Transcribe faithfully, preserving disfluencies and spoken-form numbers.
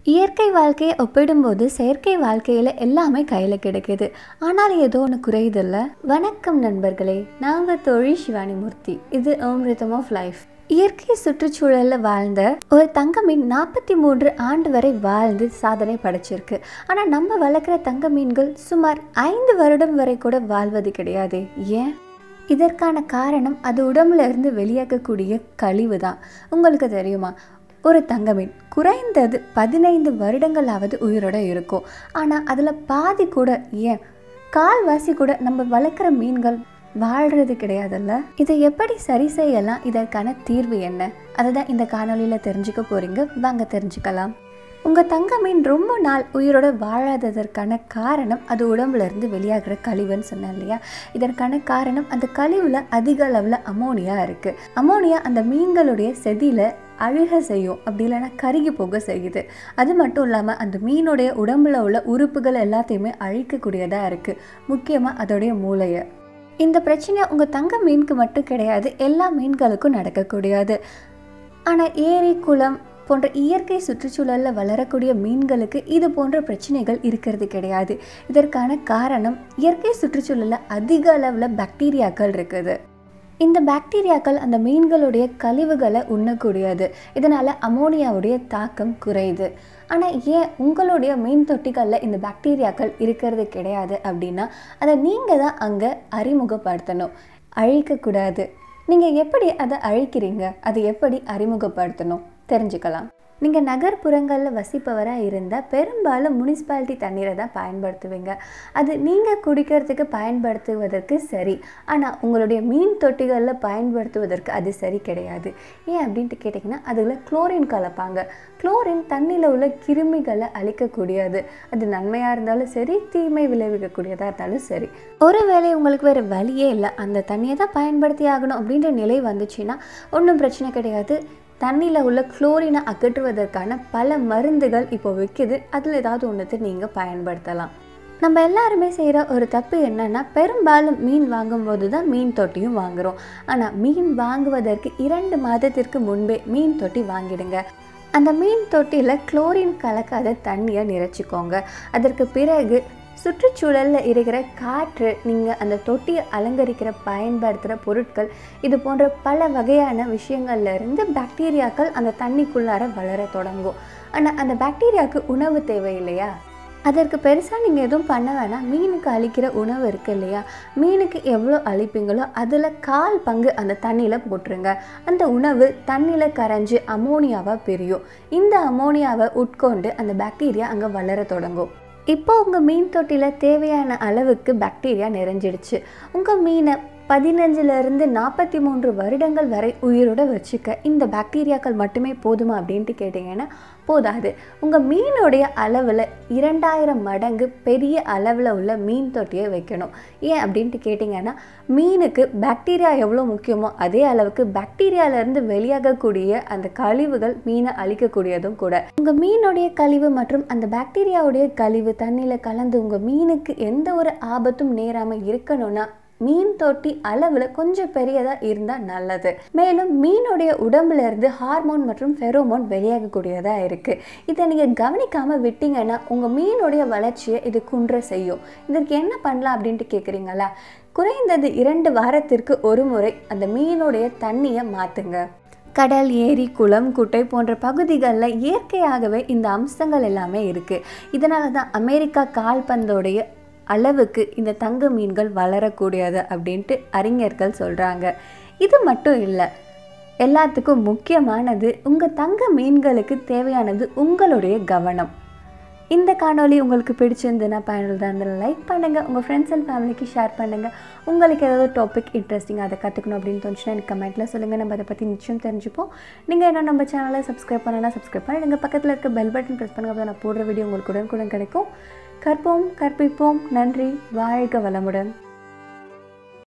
இயற்கை வாழ்க்கையை ஒப்பிடும்போது செயற்கை வாழ்க்கையில் எல்லாமே கையில் கிடைக்குது. ஆனால் ஏதோ ஒன்று குறையுதில்ல. வணக்கம் நண்பர்களே, நாங்கள் தொழில் சிவானிமூர்த்தி. இது அமிர்தம் ஆஃப் லைஃப். இயற்கை சுற்றுச்சூழலில் வாழ்ந்த ஒரு தங்க மீன் நாற்பத்தி மூன்று ஆண்டு வரை வாழ்ந்து சாதனை படைச்சிருக்கு. ஆனால் நம்ம வளர்க்குற தங்க மீன்கள் சுமார் ஐந்து வருடம் வரை கூட வாழ்வது கிடையாது. ஏன்? இதற்கான காரணம் அது உடம்புல இருந்து வெளியாகக்கூடிய கழிவு தான். உங்களுக்கு தெரியுமா, ஒரு தங்க மீன் குறைந்தது பதினைந்து வருடங்களாவது உயிரோட இருக்கும். ஆனால் அதில் பாதி கூட, ஏன் கால்வாசி கூட நம்ம வளர்க்குற மீன்கள் வாழ்கிறது கிடையாதுல்ல. இதை எப்படி சரி செய்யலாம்? இதற்கான தீர்வு என்ன? அதை தான் இந்த காணொலியில் தெரிஞ்சுக்க போகிறீங்க. வாங்க தெரிஞ்சுக்கலாம். உங்கள் தங்க மீன் ரொம்ப நாள் உயிரோட வாழாததற்கான காரணம் அது உடம்புல இருந்து வெளியாகிற கழிவுன்னு சொன்னேன் இல்லையா? இதற்கான காரணம் அந்த கழிவில் அதிக அளவில் அமோனியா இருக்குது. அமோனியா அந்த மீன்களுடைய செதியில் அழுக செய்யும், அப்படி இல்லைன்னா கருகி போக செய்யுது. அது மட்டும் இல்லாமல் அந்த மீனுடைய உடம்புல உள்ள உறுப்புகள் எல்லாத்தையுமே அழிக்கக்கூடியதாக இருக்குது, முக்கியமாக அதோடைய மூளையை. இந்த பிரச்சனை உங்கள் தங்க மீனுக்கு மட்டும் கிடையாது, எல்லா மீன்களுக்கும் நடக்கக்கூடியது. ஆனால் ஏரி, குளம் போன்ற இயற்கை சுற்றுச்சூழலில் வளரக்கூடிய மீன்களுக்கு இது போன்ற பிரச்சனைகள் இருக்கிறது கிடையாது. இதற்கான காரணம் இயற்கை சுற்றுச்சூழலில் அதிக அளவில் பாக்டீரியாக்கள் இருக்குது. இந்த பாக்டீரியாக்கள் அந்த மீன்களுடைய கழிவுகளை உண்ணக்கூடியது. இதனால் அமோனியாவுடைய தாக்கம் குறையுது. ஆனால் ஏன் உங்களுடைய மீன் தொட்டிகளில் இந்த பாக்டீரியாக்கள் இருக்கிறது கிடையாது அப்படின்னா, அதை நீங்கள் தான் அங்கே அறிமுகப்படுத்தணும், அழிக்கக்கூடாது. நீங்கள் எப்படி அதை அழிக்கிறீங்க, அதை எப்படி அறிமுகப்படுத்தணும் தெரிஞ்சுக்கலாம். நீங்கள் நகர்ப்புறங்களில் வசிப்பவராக இருந்தால் பெரும்பாலும் முனிசிபாலிட்டி தண்ணீரை தான் பயன்படுத்துவீங்க. அது நீங்கள் குடிக்கிறதுக்கு பயன்படுத்துவதற்கு சரி. ஆனால் உங்களுடைய மீன் தொட்டிகளில் பயன்படுத்துவதற்கு அது சரி கிடையாது. ஏன் அப்படின்ட்டு கேட்டிங்கன்னா, அதில் குளோரின் கலப்பாங்க. குளோரின் தண்ணியில் உள்ள கிருமிகளை அழிக்கக்கூடியது. அது நன்மையாக இருந்தாலும் சரி, தீமை விளைவிக்கக்கூடியதாக இருந்தாலும் சரி. ஒருவேளை உங்களுக்கு வேறு வழியே இல்லை, அந்த தண்ணியை தான் பயன்படுத்தி ஆகணும் அப்படின்ற நிலை வந்துச்சுன்னா ஒன்றும் பிரச்சனை கிடையாது. தண்ணியில் உள்ள குளோரினை அகற்றுவதற்கான பல மருந்துகள் இப்போ விற்கிது. அதில் ஏதாவது ஒன்றுத்தை நீங்கள் பயன்படுத்தலாம். நம்ம எல்லாருமே செய்கிற ஒரு தப்பு என்னென்னா, பெரும்பாலும் மீன் வாங்கும்போது தான் மீன் தொட்டியும் வாங்குகிறோம். ஆனால் மீன் வாங்குவதற்கு இரண்டு மாதத்திற்கு முன்பே மீன் தொட்டி வாங்கிடுங்க. அந்த மீன் தொட்டியில் குளோரின் கலக்காத தண்ணியை நிறைச்சிக்கோங்க. அதற்கு பிறகு சுற்றுச்சூழலில் இருக்கிற காற்று, நீங்கள் அந்த தொட்டியை அலங்கரிக்கிற பயன்படுத்துகிற பொருட்கள், இது போன்ற பல வகையான விஷயங்கள்லேருந்து பாக்டீரியாக்கள் அந்த தண்ணிக்குள்ளார வளர தொடங்கும். ஆனால் அந்த பாக்டீரியாவுக்கு உணவு தேவை இல்லையா? அதற்கு பெருசாக நீங்கள் எதுவும் பண்ண வேணாம். மீனுக்கு அழிக்கிற உணவு இருக்குது இல்லையா? மீனுக்கு எவ்வளோ அழிப்பீங்களோ அதில் கால் பங்கு அந்த தண்ணியில் போட்டுருங்க. அந்த உணவு தண்ணியில் கரைஞ்சி அமோனியாவாக பிரியும். இந்த அமோனியாவை உட்கொண்டு அந்த பாக்டீரியா அங்கே வளர தொடங்கும். இப்போ உங்கள் மீன் தொட்டியில் தேவையான அளவுக்கு பாக்டீரியா நிறைஞ்சிடுச்சு. உங்கள் மீனை பதினஞ்சுலேருந்து நாற்பத்தி மூன்று வருடங்கள் வரை உயிரோடு வச்சுக்க இந்த பாக்டீரியாக்கள் மட்டுமே போதுமா அப்படின்ட்டு கேட்டிங்கன்னா போதாது. உங்கள் மீனுடைய அளவில் இரண்டாயிரம் மடங்கு பெரிய அளவில் உள்ள மீன் தொட்டியை வைக்கணும். ஏன் அப்படின்ட்டு கேட்டிங்கன்னா, மீனுக்கு பாக்டீரியா எவ்வளோ முக்கியமோ அதே அளவுக்கு பாக்டீரியாவிலேருந்து வெளியாகக்கூடிய அந்த கழிவுகள் மீனை அழிக்கக்கூடியதும் கூட. உங்கள் மீனுடைய கழிவு மற்றும் அந்த பாக்டீரியாவுடைய கழிவு தண்ணியில் கலந்து உங்கள் மீனுக்கு எந்த ஒரு ஆபத்தும் நேராமல் இருக்கணும்னா மீன் தொட்டி அளவில் கொஞ்சம் பெரியதாக இருந்தால் நல்லது. மேலும் மீனுடைய உடம்புல இருந்து ஹார்மோன் மற்றும் ஃபெரோமோன் வெளியாகக்கூடியதாக இருக்குது. இதை நீங்கள் கவனிக்காமல் விட்டீங்கன்னா உங்கள் மீனுடைய வளர்ச்சியை இது குன்ற செய்யும். இதற்கு என்ன பண்ணலாம் அப்படின்ட்டு கேட்குறீங்களா? குறைந்தது இரண்டு வாரத்திற்கு ஒரு முறை அந்த மீனுடைய தண்ணியை மாற்றுங்க. கடல், ஏரி, குளம், குட்டை போன்ற பகுதிகளில் இயற்கையாகவே இந்த அம்சங்கள் எல்லாமே இருக்குது. இதனால தான் அமெரிக்கா கால்பந்தோடைய அளவுக்கு இந்த தங்க மீன்கள் வளரக்கூடியது அப்படின்ட்டு அறிஞர்கள் சொல்கிறாங்க. இது மட்டும் இல்லை, எல்லாத்துக்கும் முக்கியமானது உங்கள் தங்க மீன்களுக்கு தேவையானது உங்களுடைய கவனம். இந்த காணொலி உங்களுக்கு பிடிச்சிருந்துன்னா பயனுள்ளதாக இருந்தாலும் லைக் பண்ணுங்கள், உங்கள் ஃப்ரெண்ட்ஸ் அண்ட் ஃபேமிலிக்கு ஷேர் பண்ணுங்கள். உங்களுக்கு ஏதாவது டாபிக் இன்ட்ரெஸ்டிங்காக அதை கற்றுக்கணும் அப்படின்னு தோணுச்சுன்னா எனக்கு கமெண்ட்டில் சொல்லுங்கள். நம்ம அதை பற்றி நிச்சயம் தெரிஞ்சுப்போம். நீங்கள் என்ன நம்ம சேனலை சப்ஸ்கிரைப் பண்ணலாம், சப்ஸ்கிரைப் பண்ணி நீங்கள் பக்கத்தில் இருக்க பெல் பட்டன் ப்ரெஸ் பண்ணுங்க. அப்போ நான் போடுற வீடியோ உங்களுக்கு உடனுக்குடன் கிடைக்கும். கற்போம், கற்பிப்போம். நன்றி. வாழ்க வளமுடன்.